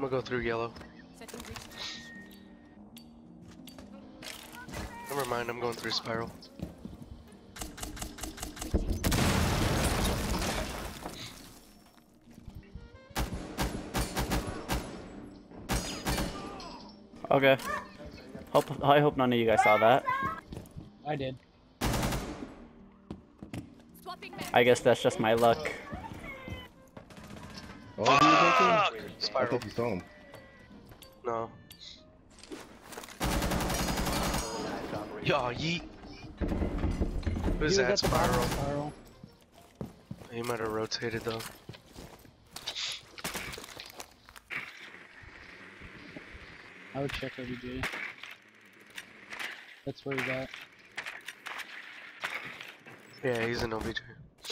gonna go through yellow. Never mind, I'm going through spiral. Okay. I hope none of you guys saw that. I did. I guess that's just my luck. Oh, he was taking? I Spiral. thought you saw him. No. Yo, yeet. Who's that spiral? He might have rotated though. I would check OBJ. That's where he's at. Yeah, he's an OBJ.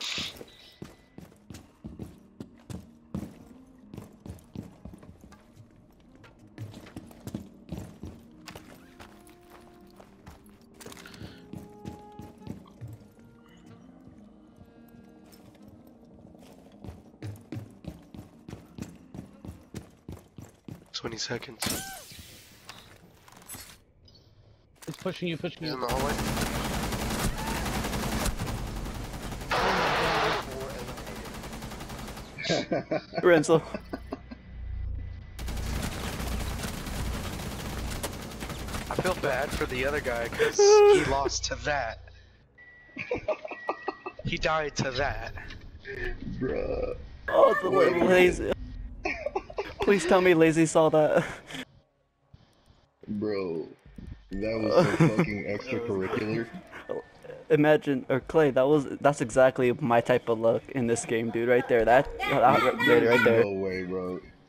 "20 seconds. It's pushing you, pushing He's you. in the hallway. Renzo. I feel bad for the other guy because he lost to that. He died to that. Bruh. Oh, the little lazy. Please tell me Lazy saw that. Bro. That was so fucking extracurricular. Imagine, or Clay, that's exactly my type of luck in this game, dude. Right there, right there. No way, bro.